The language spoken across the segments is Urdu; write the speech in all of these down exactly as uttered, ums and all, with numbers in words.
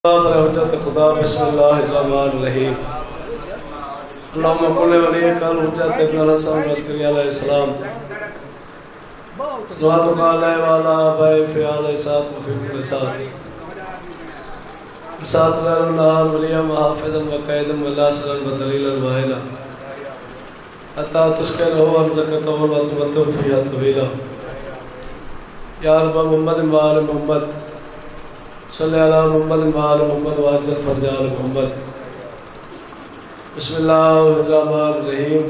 حجت خدا بسم اللہ الرحمن الرحیم اللہم کل ولیک الحجت ابن الحسن عسکری علیہ السلام صلوات علیہ وعلا آبائی فی علیہ سات و فی کل سات سات لیر النہار ولیم وحافظا وقیدم واللاسرا ودلیلا وائلا حتی تشکر ہو ارزکت والمطمت فیہا طویلا یا رب محمد وآل محمد صلی اللہ علیہ محمد وآل محمد واجل فرجال محمد بسم اللہ الرحمن الرحیم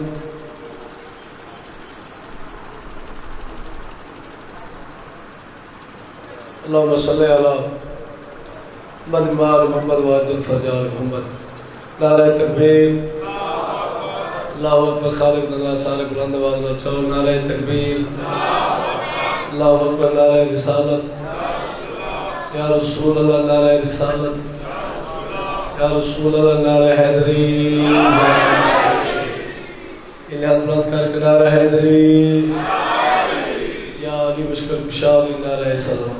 اللہم صلی اللہ محمد وآل محمد واجل فرجال محمد نعرہ تکبیر اللہ اکبر خالق اللہ سارے بلند والا چور نعرہ تکبیر اللہ اکبر نعرہ رسالت یا رسول اللہ نعرہ رسالت یا رسول اللہ نعرہ حیدری انہیں ہاتھ بلند کر کے نعرہ حیدری یا علی مشکل کشاوی نعرہ سلام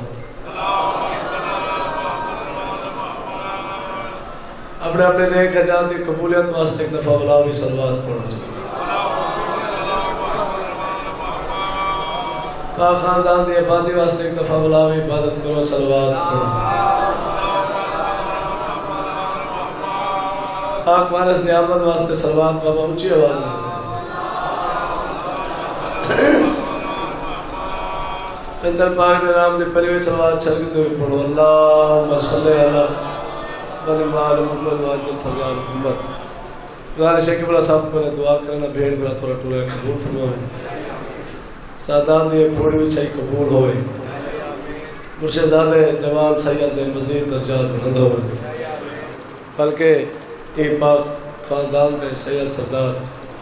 اپنے اپنے نیک حجات کی قبولیت واسطے ایک دفعہ بلاوی صلوات پڑھا جائے پاک خاندان دی عبادی واسطے ایک دفعہ بلاوی عبادت کرو صلوات کرو پاک وارث نعمت واسطے صلوات بابا اونچی آواز میں اندر پاک نے نام دی پلی ہوئی صلوات چھل کے ہوئی پڑھو اللہم صلی اللہ بنی مال محمد واجل فرجال محمد گزارش ہے کہ بلا صاحب کو نے دعا کرنا بھیڑ بلا تھوڑا ٹورا قبول فرمائے سادان دیئے پھوڑی بھی چھائی قبول ہوئے مرشدزادے جوان سید مزید درجات بلند ہوئے بلکہ یہ پاک خاندان دے سید سردار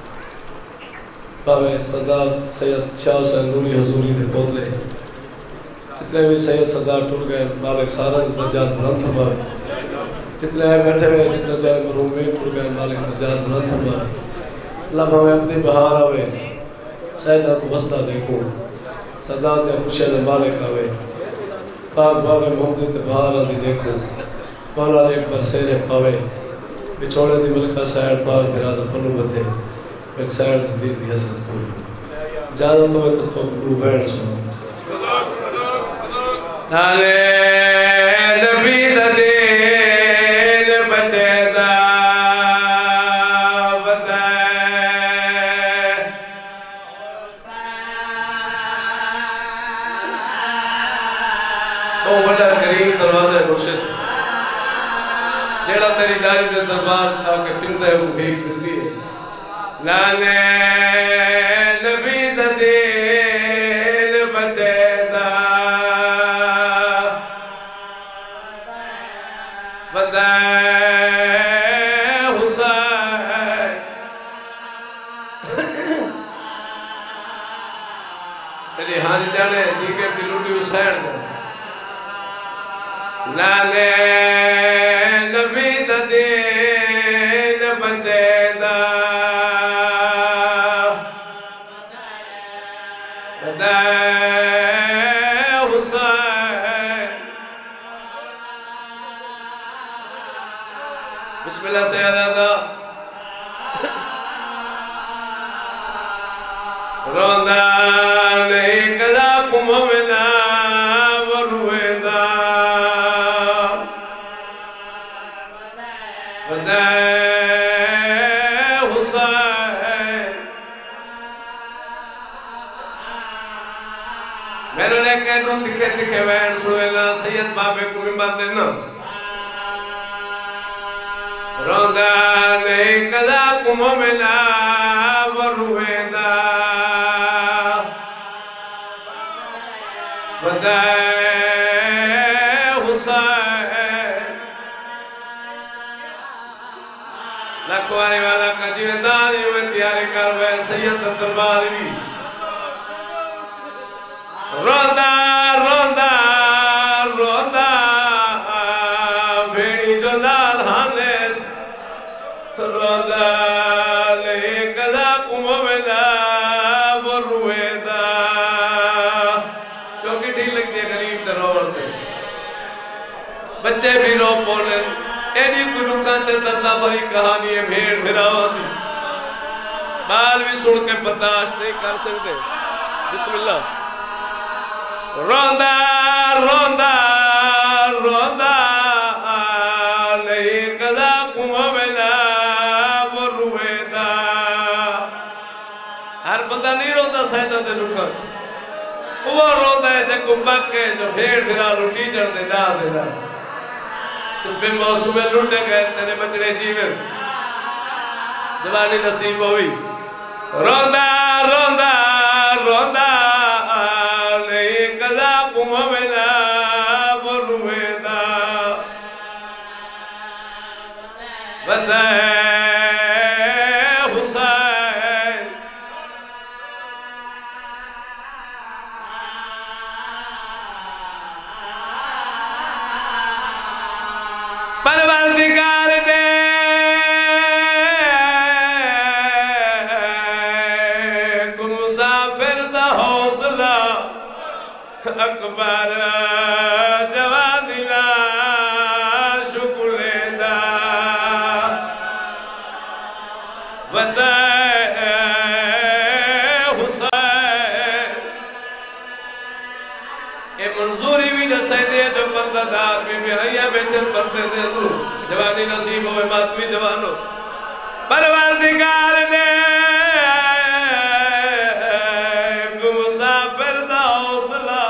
پاوے سردار سید شاہ حسین نوری حضوری دے پوتلے جتنے بھی سید سردار ٹور گئے مالک سارا درجات بلند فرمائے جتنے آئے بیٹھے ہوئے جتنے جائے مرحومین ٹور گئے مالک درجات بلند فرمائے اللہ ہمیں اپنی بہار آوے سیدہ کو وسطہ دیکھو سردار دے خوشی دے مالک آوے پاک بابے محمدی دے بہار آدھی دیکھو مولا دے ایک بار سیرے پاوے بچھوڑے دی ملکہ سائر پاک برادہ پلو بدے ایک سائر دی دید دی حسن پوری جادہ تو ہے تو تو رو بیڑ سنو نالے نبی دا دل بچے دا جیڑا تیری داری دے دربار چھا کے ٹنڈا ہے وہ بھیگ دلدی ہے لانے نبی دا دل بچے دا بدائے حسین تیری ہاں جانے دیکھے دی لوٹی حسین دا لانے نبی دا دین بچے دا بدائے حسین بسم اللہ سے آدھا روندہ نہیں کدا کم ملا میرے لئے کہہ دوں دکھے دکھے وین سوئیلا سید بابے کوئی بات دینا روندہ نہیں کدا کم ملا وروے دا بدائے حسین لکھواری والا کا جیوندانی ہوئے تیاری کر وین سید درباری بھی روندہ روندہ روندہ بھیڑی جو لال ہانیس روندہ لے کدا کم ملا بروے دا چوکی ڈھی لگ دیا غریب در روڑتے بچے بھی رو پونے ایڈی کوئی رکھان تے تردہ بھری کہانی ہے بھیڑ بھراؤ دی بال بھی سن کے برداشت نہیں کر سکتے بسم اللہ روندہ روندہ روندہ نہیں قضا کمویدہ وہ رویدہ ہر بندہ نہیں روندہ سہتا دے رکھان وہ روندہ ہے جب کو بکے جو بھیڑ بھرا روٹی جڑ دے جا دے جا تو بے موسم میں لوٹے گئے چلے بچڑے جیون جوانی نصیب ہوئی روندہ روندہ روندہ نہیں قضا کمویدہ وہ رویدہ بندہ حسین پروردگار دے کو مسافر دا حوصلہ اکبر جوانی لا شکر دا وطا حسین اے منظوری بھی نسائی دے جو بندہ دار بھی بھی آئیہ بیٹھے پڑھتے دے تو جوانی نصیب ہوئے ماتمی جوانو پروردگار دے کو مسافر دا حوصلہ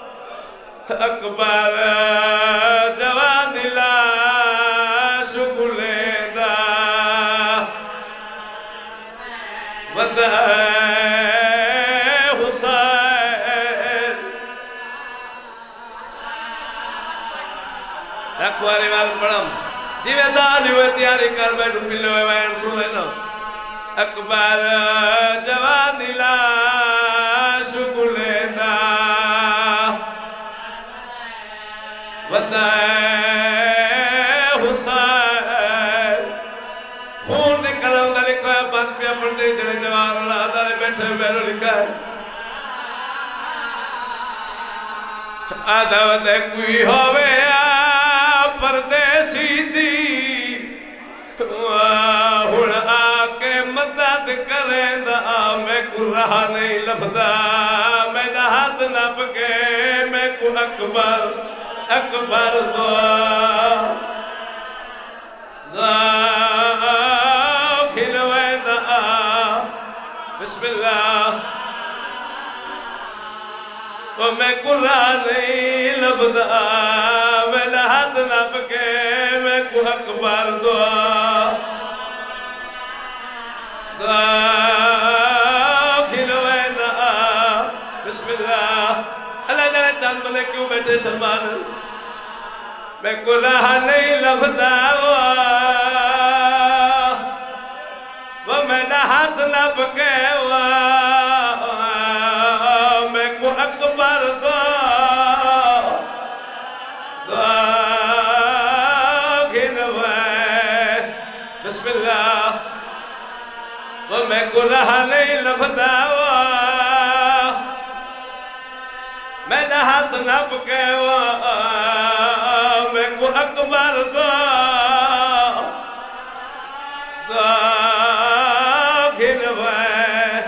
اکبر جوانی لا شکر دا وطا رکھواری وال پڑھم جیوے دانی ہوئے تیاری کر بیٹھو پلے ہوئے وائن سنے نا اکبر جوانی لا شکر دا وطا حسین خون نکلوں گا لکھا ہے بات پیا پڑھتے جڑے جوان اللہ دارے بیٹھے بیٹھو لکھا ہے عدوت کوئی ہوئے پردیسی دی ہن آکے مدد کریں دا میں کو رہا نہیں لفظا میں ہاتھ نپ کے میں کو اکبر اکبر دعا دعا کھلوے دا بسم اللہ تو میں کو رہا نہیں لفظا میں ہاتھ نپ کے میں کو اکبر دعا دعا کھلوے دا بسم اللہ اللہ جانے چاند بلے کیوں بیٹھے سلمان میں کو رہا نہیں لفظا وہ میں ہاتھ نپ کے میں کو اکبر دعا بسم اللہ وہ میں کو رہا نہیں لفظا میں نہ ہاتھ نپ کے میں کو اکبر دعا دعا گھنوے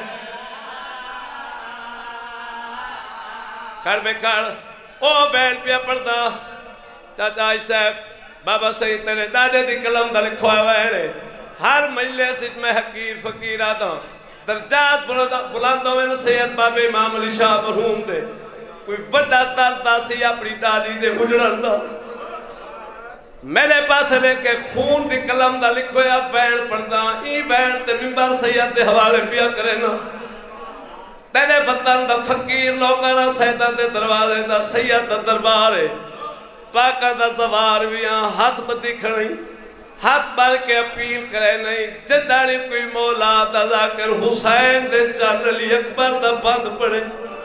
کھڑ بے کھڑ او بین پیا پڑھتا چاچا آئی صاحب بابا سید میرے دادے دی کلم دا لکھوا ہے ہر مجلس میں حقیر فقیر آتا درجات بلاندوں میں سید بابے امام علی شاہ مرحوم دے کوئی بڑا دردہ سی اپنی دادی دے اجڑن دا میرے پاس لے کے خون دی کلم دا لکھو یا بین پڑھتا ای بین تے ممبر سید دے حوالے پیا کرے نا تیرے بطن دا فقیر لوگانا سیدہ دے دروازے دا سید دا دربارے پاکہ دا زوار بیاں ہاتھ بدی کھڑی ہاتھ بار کے اپیل کرے نہیں جداری کوئی مولا دا ذاکر حسین دے چل علی اکبر دا بند پڑے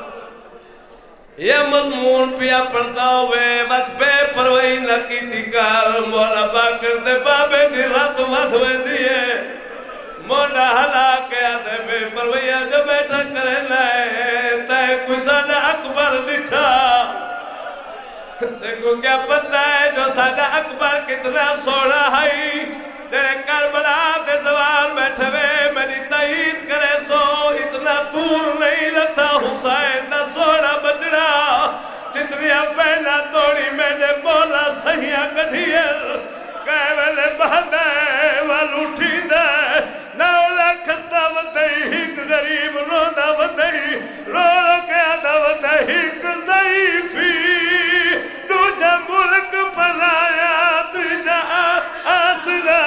یہ مضمون پیا پڑھتا ہوئے وقت بے پروائی نہ کی دکار مولا باکر دے بابے دی رات مت ہوئے دیئے مولا حلا کے آدھے بے پروائی جو بیٹھا کرے لائے تے کوئی سادہ اکبر لکھا دیکھو کیا پتہ ہے جو ساڈا اکبر کتنا سونا ہے، جڑے کربلا دے زوال بیٹھے ہوئے میری تائید کرے سو اتنا دور نہیں لتا حسین دا سونا بچڑا، جتنی پہلا توڑی میرے مولا سہیاں کٹھیل کہے ویلے بہدے وال اٹھی دے نولا کھستا ودئی ہک غریب رونا ودئی رو رو کے آدھا ودئی ہک ضعیفی دوجہ ملک پلایا دوجہ آسرا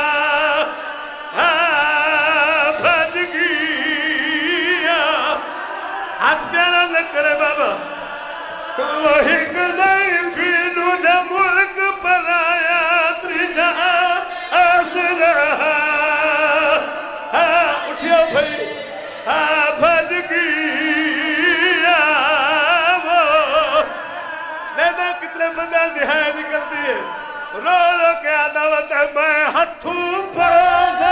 بھج گیا ہاتھ پیارا نہ کرے بابا وہ ہک ضعیفی دوجہ ملک پلایا دوجہ آسرا اٹھیا بھائی بھج گیا وہ لینا کتنے بندہ دہائے نکلتی ہے رو رو کے عداوت ہے میں ہتھوں باز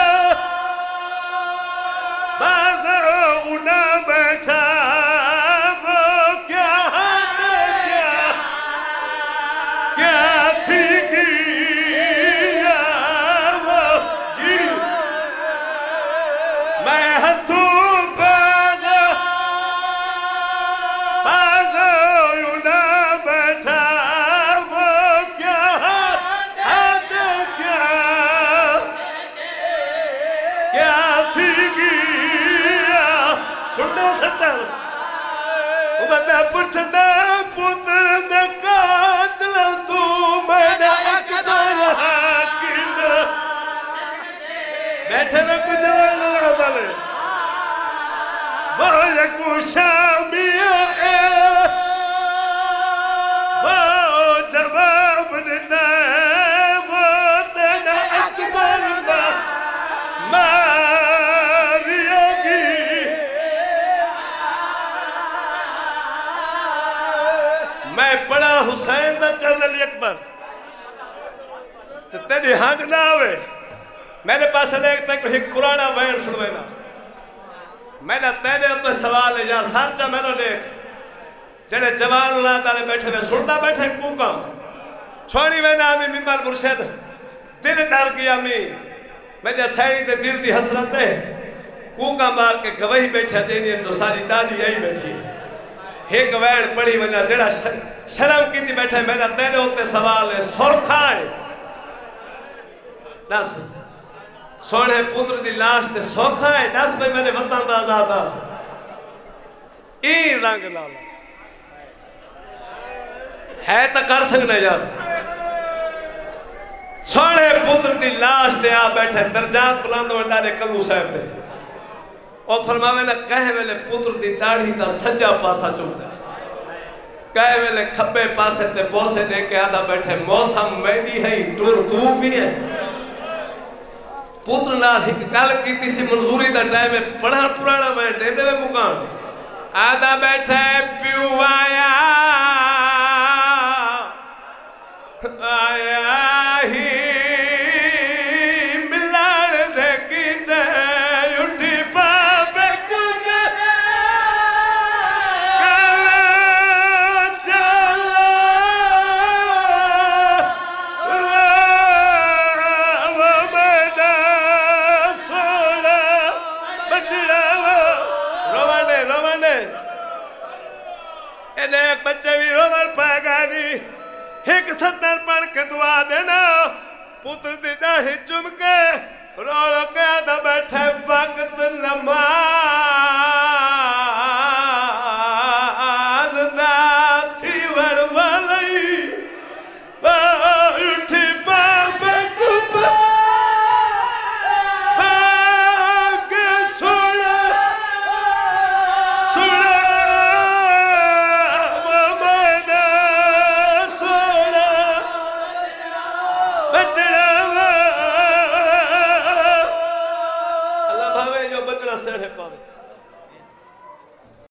باز اُنا بیٹھا وہ کیا کیا کیا تھی گیا وہ جی میں ہتھوں باز باز اُنا بیٹھا وہ کیا حد کیا کیا تھی گیا سنو ستر بندہ پوچھنا پتر نے قاتل تو میرا اکبر حاکم بیٹھے نہ کچھ لگا دلے وہ یک شامی ہے وہ جواب دینا وہ تیرا اکبر ماریے گی میں پڑا حسین دا چل علی اکبر تو تیری ہنگ نہ ہوئے میرے پاس ایک تک ایک پرانا وین سنوینا میں نے تیرے اپنے سوال ہے یار سارچہ میں نے دیکھ جڑے جوان اللہ تعالی بیٹھے میں سنتا بیٹھے کوکا چھوڑی میں نے آمی ممبر مرشد دل ڈال کیا می میں نے سائنی دے دل دی حسرت ہے کوکا مار کے گواہی بیٹھے دینی ہے تو ساری دادی یہی بیٹھی ہے ایک وین پڑی میں نے جڑا شرم کی تھی بیٹھے میں نے تیرے ہوتے سوال ہے سرخائے ناس سونے پتر دی لاش تے سوکھا ہے دس بھائی میں نے وطن دا آزادا ای رنگ لالا ہے تا کر سکنے یار سونے پتر دی لاش تے آ بیٹھے درجات بلاندو انڈارے کلو صاحب تے اور فرماوے لے کہے ویلے پتر دی داڑھی دا سجا پاسا چکتا ہے کہے ویلے کھبے پاسے تے بوسے دے کے آدھا بیٹھے موسم مہنگی ہے ٹور تو بھی ہے پتر نال ایک گل کیتی سی منظوری دا ٹائم ہے بڑا پرانا میں دے دے مکان آدھا بیٹھے پیو آیا آیا ہی ملان دے کی دے اٹھی پاپے کنے کلے چلا وہ میدہ سولا بچڑا روانے روانے اینے ایک بچے بھی روان پائے گا نہیں ایک ستر پڑھ کے دعا دینا پتر دی داڑھی چم کے رو رو کے آدھا بیٹھے وقت نماز دا تھی وروالی اٹھی پاپے کپا آگے سوڑا سوڑا اللہ بھاوے جو بچڑا سہرے پاوے